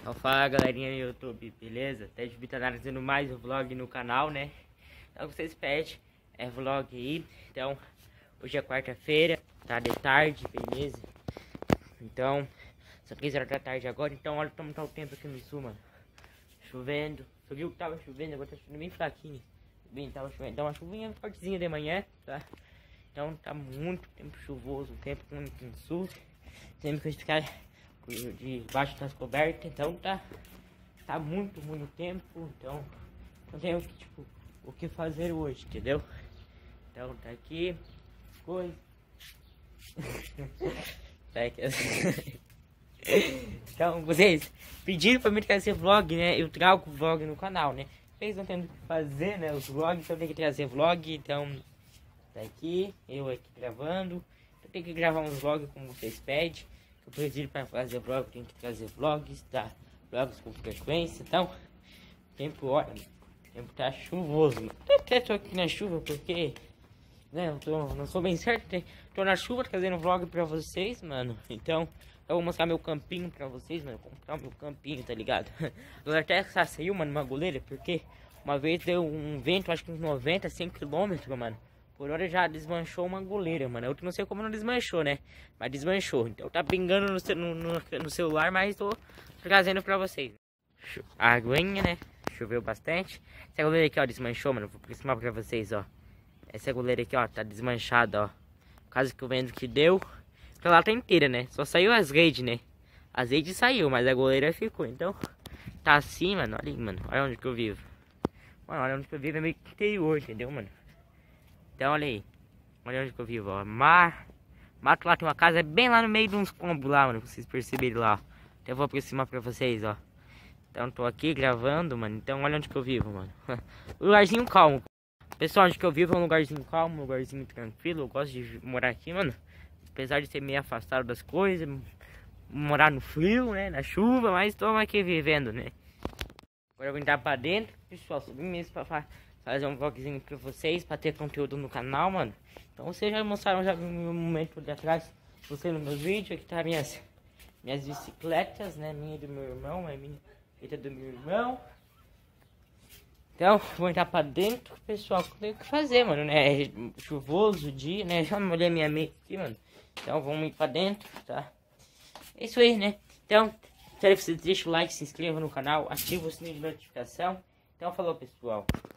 Então fala galerinha do YouTube, beleza? Até de estar analisando mais o vlog no canal, né? Então vocês pedem, vlog aí. Então, hoje é quarta-feira, tá de tarde, beleza? Então, são 3 horas da tarde agora, então olha como tá o tempo aqui no sul, mano. Chovendo, você viu que tava chovendo, agora tá chovendo bem fraquinho. Bem, tava chovendo, dá uma chuvinha fortezinha de manhã, tá? Então tá muito tempo chuvoso, o tempo muito no sul. Sempre que a gente ficar debaixo das cobertas, então tá muito tempo, então não tem o que fazer hoje, entendeu? Então tá aqui coisa. Então vocês pediram pra mim trazer vlog, né? Eu trago vlog no canal, né? Vocês não tendo o que fazer, né? Os vlogs, então eu tenho que trazer vlog, então tá aqui, eu aqui gravando. Eu tenho que gravar uns vlogs como vocês pedem. Eu preciso para fazer vlog, tenho que trazer vlogs, tá? Vlogs com frequência, então tempo, olha, o tempo tá chuvoso. Até tô aqui na chuva porque, né, não sou bem certo, tô na chuva trazendo vlog pra vocês, mano. Então, eu vou mostrar meu campinho pra vocês, mano. Comprar o meu campinho, tá ligado? Agora até saiu, mano, uma goleira, porque uma vez deu um vento, acho que uns 90, 100 km, mano. Por hora já desmanchou uma goleira, mano. Eu não sei como não desmanchou, né? Mas desmanchou. Então tá pingando no celular, mas tô trazendo pra vocês. A aguinha, né? Choveu bastante. Essa goleira aqui, ó, desmanchou, mano. Vou aproximar pra vocês, ó. Essa goleira aqui, ó, tá desmanchada, ó. Por causa que o vento que deu. Ela tá inteira, né? Só saiu as redes, né? As redes saiu, mas a goleira ficou. Então, tá assim, mano. Olha aí, mano. Olha onde que eu vivo. Mano, olha onde que eu vivo. É meio que interior, entendeu, mano? Então olha aí, olha onde que eu vivo, ó. Mato lá, tem uma casa bem lá no meio de uns combos lá, mano. Pra vocês perceberem lá, ó. Então eu vou aproximar pra vocês, ó. Então tô aqui gravando, mano. Então olha onde que eu vivo, mano. Lugarzinho calmo. Pessoal, onde que eu vivo é um lugarzinho calmo, um lugarzinho tranquilo. Eu gosto de morar aqui, mano. Apesar de ser meio afastado das coisas, morar no frio, né, na chuva, mas tô aqui vivendo, né. Agora eu vou entrar pra dentro, pessoal, subi mesmo pra fazer um vlogzinho pra vocês, pra ter conteúdo no canal, mano. Então vocês já mostraram já no momento de atrás, você nos meus vídeos, aqui tá minhas bicicletas, né, minha e do meu irmão, a minha feita do meu irmão. Então, vou entrar pra dentro, pessoal, tem o que fazer, mano, né, é chuvoso o dia, né, já molhei minha meia aqui, mano. Então vamos ir pra dentro, tá? É isso aí, né? Então, espero que vocês deixem o like, se inscrevam no canal, ativem o sininho de notificação. Então falou, pessoal.